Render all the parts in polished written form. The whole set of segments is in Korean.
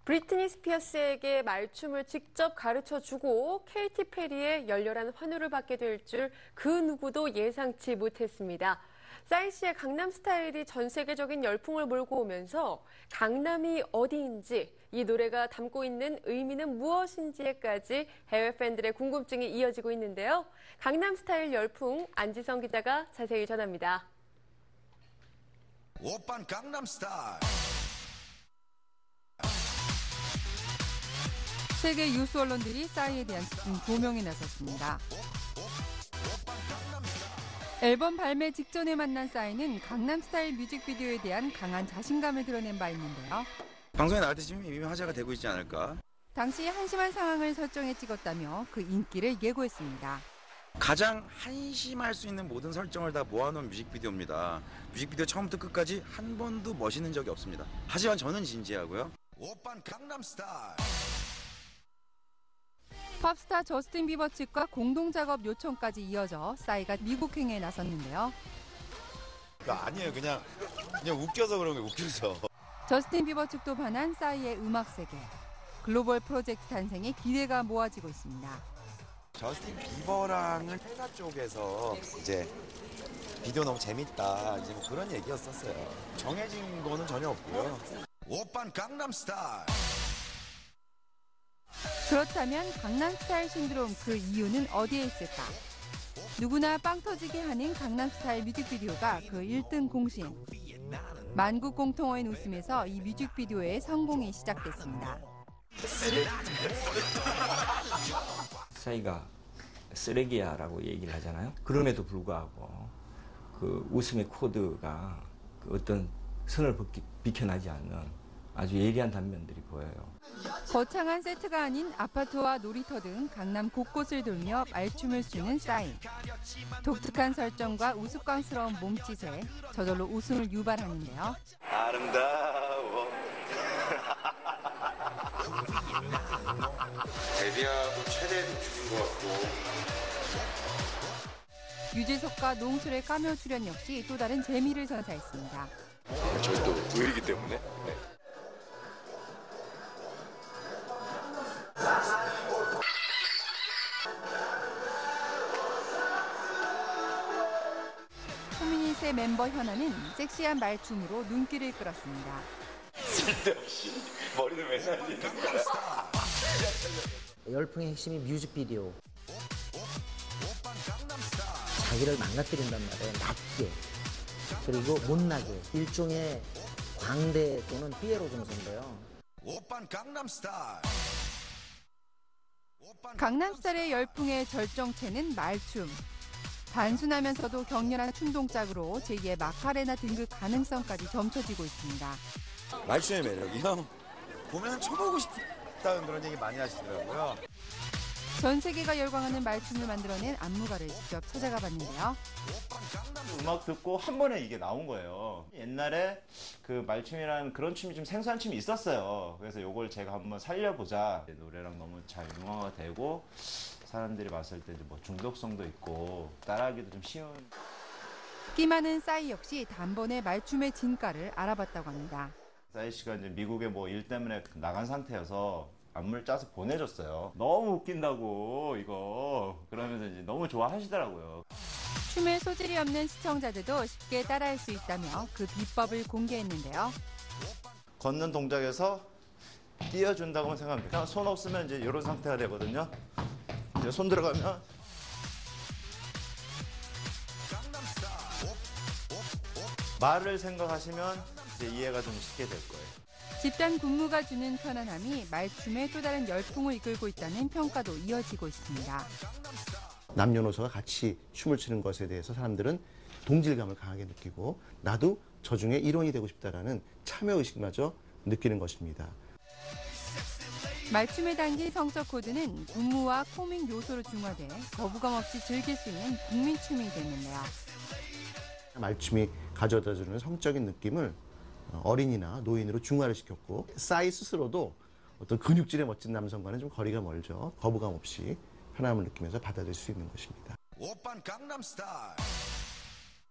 브리트니 스피어스에게 말춤을 직접 가르쳐주고 케이티 페리의 열렬한 환호를 받게 될 줄 그 누구도 예상치 못했습니다. 싸이 씨의 강남 스타일이 전 세계적인 열풍을 몰고 오면서 강남이 어디인지, 이 노래가 담고 있는 의미는 무엇인지에까지 해외 팬들의 궁금증이 이어지고 있는데요. 강남 스타일 열풍 안지성 기자가 자세히 전합니다. 오빤 강남 스타일. 세계 유수 언론들이 싸이에 대한 집중 조명에 나섰습니다. 앨범 발매 직전에 만난 싸이는 강남스타일 뮤직비디오에 대한 강한 자신감을 드러낸 바 있는데요. 방송에 나갈 때쯤 이미 화제가 되고 있지 않을까? 당시 한심한 상황을 설정해 찍었다며 그 인기를 예고했습니다. 가장 한심할 수 있는 모든 설정을 다 모아놓은 뮤직비디오입니다. 뮤직비디오 처음부터 끝까지 한 번도 멋있는 적이 없습니다. 하지만 저는 진지하고요. 오빤 강남 스타일. 팝스타 저스틴 비버 측과 공동작업 요청까지 이어져 싸이가 미국행에 나섰는데요. 아니에요. 그냥 웃겨서 그런 거예요. 웃겨서. 저스틴 비버 측도 반한 싸이의 음악 세계. 글로벌 프로젝트 탄생에 기대가 모아지고 있습니다. 저스틴 비버랑은 회사 쪽에서 이제 비디오 너무 재밌다. 이제 뭐 그런 얘기였었어요. 정해진 거는 전혀 없고요. 오빤 강남 스타일. 그렇다면 강남스타일 신드롬 그 이유는 어디에 있을까? 누구나 빵 터지게 하는 강남스타일 뮤직비디오가 그 1등 공신. 만국 공통어인 웃음에서 이 뮤직비디오의 성공이 시작됐습니다. 싸이가 쓰레기야라고 얘기를 하잖아요. 그럼에도 불구하고 그 웃음의 코드가 그 어떤 선을 비켜나지 않는 아주 예리한 단면들이 보여요. 거창한 세트가 아닌 아파트와 놀이터 등 강남 곳곳을 돌며 말춤을 추는 싸이. 독특한 설정과 우스꽝스러운 몸짓에 저절로 웃음을 유발하는데요. 아름다워. 데뷔하고 최대 노출인 것 같고. 유재석과 농술의 카메오 출연 역시 또 다른 재미를 선사했습니다. 저희 또 의리기 때문에. 네. 포미닛의 멤버 현아는 섹시한 말춤으로 눈길을 끌었습니다. 쓸데없이 머리를 왜 날리는 거야. 열풍의 핵심이 뮤직비디오. 자기를 망가뜨린단 말이에요. 낮게. 그리고 못나게. 일종의 광대 또는 피에로 정서인데요. 오빤 강남 스타일. 강남스타일의 열풍의 절정체는 말춤. 단순하면서도 격렬한 춤 동작으로 제2의 마카레나 등극 가능성까지 점쳐지고 있습니다. 말춤의 매력이요? 보면 쳐보고 싶다는 그런 얘기 많이 하시더라고요. 전 세계가 열광하는 말춤을 만들어낸 안무가를 직접 찾아가 봤는데요. 음악 듣고 한 번에 이게 나온 거예요. 옛날에 그 말춤이라는 그런 춤이 좀 생소한 춤이 있었어요. 그래서 이걸 제가 한번 살려보자. 노래랑 너무 잘 융화가 되고 사람들이 봤을 때 뭐 중독성도 있고 따라하기도 좀 쉬운. 끼 많은 싸이 역시 단번에 말춤의 진가를 알아봤다고 합니다. 싸이 씨가 이제 미국에 뭐 일 때문에 나간 상태여서 안무를 짜서 보내줬어요. 너무 웃긴다고 이거. 그러면서 이제 너무 좋아하시더라고요. 춤에 소질이 없는 시청자들도 쉽게 따라할 수 있다며 그 비법을 공개했는데요. 걷는 동작에서 띄워준다고 생각합니다. 그냥 손 없으면 이제 이런 상태가 되거든요. 이제 손 들어가면 말을 생각하시면 이제 이해가 좀 쉽게 될 거예요. 집단 근무가 주는 편안함이 말춤의 또 다른 열풍을 이끌고 있다는 평가도 이어지고 있습니다. 남녀노소가 같이 춤을 추는 것에 대해서 사람들은 동질감을 강하게 느끼고 나도 저 중에 일원이 되고 싶다라는 참여의식마저 느끼는 것입니다. 말춤에 담긴 성적 코드는 군무와 코믹 요소로 중화돼 거부감 없이 즐길 수 있는 국민춤이 됐는데요. 말춤이 가져다주는 성적인 느낌을 어린이나 노인으로 중화를 시켰고 싸이 스스로도 어떤 근육질의 멋진 남성과는 좀 거리가 멀죠. 거부감 없이 편함을 느끼면서 받아들일 수 있는 것입니다. 오빤 강남 스타일.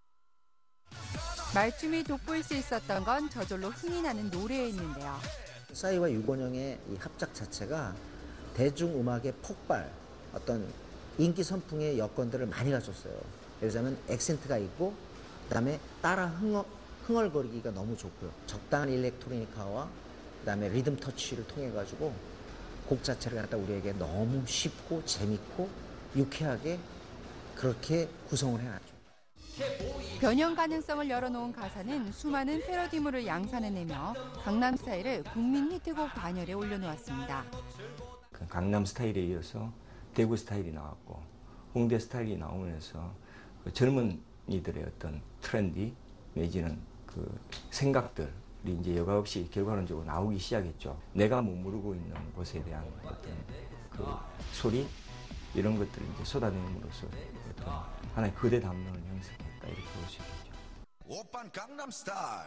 말춤이 돋보일 수 있었던 건 저절로 흥이 나는 노래에 있는데요. 싸이와 유건영의 이 합작 자체가 대중음악의 폭발, 어떤 인기 선풍의 여건들을 많이 갖췄어요. 예를 들자면 액센트가 있고 그다음에 따라 흥얼거리기가 너무 좋고요. 적당한 일렉트로니카와 그다음에 리듬 터치를 통해 가지고 곡 자체를 갖다 우리에게 너무 쉽고 재밌고 유쾌하게 그렇게 구성을 해놨죠. 변형 가능성을 열어놓은 가사는 수많은 패러디물을 양산해내며 강남스타일을 국민 히트곡 반열에 올려놓았습니다. 그 강남 스타일에 이어서 대구 스타일이 나왔고 홍대 스타일이 나오면서 그 젊은이들의 어떤 트렌디 내지는 그 생각들이 이제 여과 없이 결과론적으로 나오기 시작했죠. 내가 머무르고 있는 곳에 대한 어떤 그 소리 이런 것들을 이제 쏟아내므로써 어떤 하나의 거대 담론을 형성했다 이렇게 볼 수 있겠죠. 오빤 강남스타일.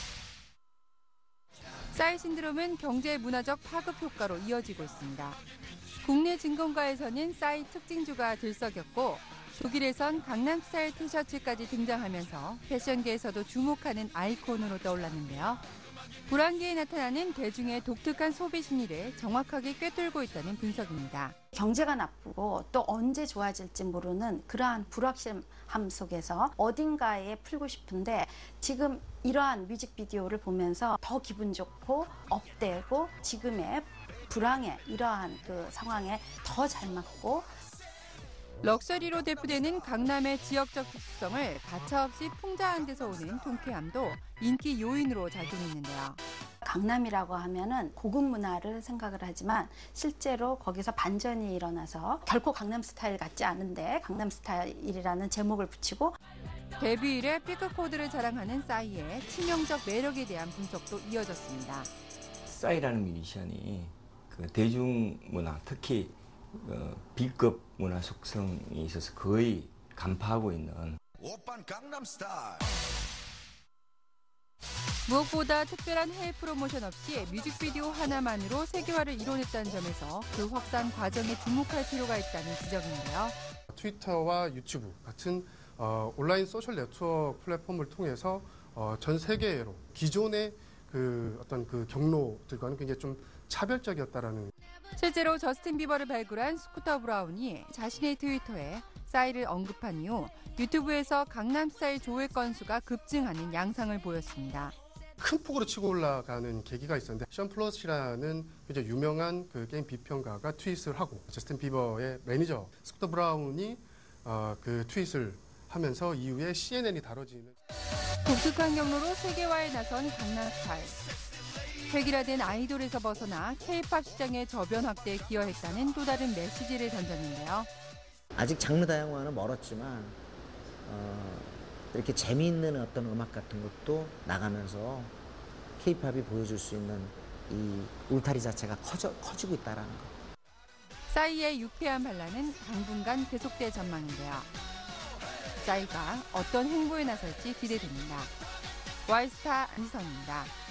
싸이 신드롬은 경제 문화적 파급 효과로 이어지고 있습니다. 국내 증권가에서는 싸이 특징주가 들썩였고 독일에선 강남스타일 티셔츠까지 등장하면서 패션계에서도 주목하는 아이콘으로 떠올랐는데요. 불황기에 나타나는 대중의 독특한 소비 심리를 정확하게 꿰뚫고 있다는 분석입니다. 경제가 나쁘고 또 언제 좋아질지 모르는 그러한 불확실함 속에서 어딘가에 풀고 싶은데 지금 이러한 뮤직비디오를 보면서 더 기분 좋고 업되고 지금의 불황의 이러한 그 상황에 더 잘 맞고 럭셔리로 대표되는 강남의 지역적 특수성을 가차없이 풍자한 데서 오는 통쾌함도 인기 요인으로 작용했는데요. 강남이라고 하면은 고급 문화를 생각을 하지만 실제로 거기서 반전이 일어나서 결코 강남 스타일 같지 않은데 강남 스타일이라는 제목을 붙이고 데뷔 이래 피크 코드를 자랑하는 싸이의 치명적 매력에 대한 분석도 이어졌습니다. 싸이라는 뮤지션이 그 대중문화 특히 B급 문화 속성이 있어서 거의 간파하고 있는 오빤 강남스타일. 무엇보다 특별한 해외 프로모션 없이 뮤직비디오 하나만으로 세계화를 이뤄냈다는 점에서 그 확산 과정에 주목할 필요가 있다는 지적인데요. 트위터와 유튜브 같은 온라인 소셜 네트워크 플랫폼을 통해서 전 세계로 기존의 그 어떤 그 경로들과는 굉장히 좀 차별적이었다라는. 실제로 저스틴 비버를 발굴한 스쿠터 브라운이 자신의 트위터에 싸이를 언급한 이후 유튜브에서 강남스타일 조회 건수가 급증하는 양상을 보였습니다. 큰 폭으로 치고 올라가는 계기가 있었는데 션 플러시라는 굉장히 유명한 그 게임 비평가가 트윗을 하고 저스틴 비버의 매니저 스쿠터 브라운이 그 트윗을 하면서 이후에 CNN이 다뤄지는 독특한 경로로 세계화에 나선 강남스타일. 획일화된 아이돌에서 벗어나 K-팝 시장의 저변 확대에 기여했다는 또 다른 메시지를 던졌는데요. 아직 장르 다양화는 멀었지만 이렇게 재미있는 어떤 음악 같은 것도 나가면서 K-팝이 보여줄 수 있는 이 울타리 자체가 커지고 있다는 거. 싸이의 유쾌한 반란은 당분간 계속될 전망인데요. 싸이가 어떤 행보에 나설지 기대됩니다. 와이스타 안지선입니다.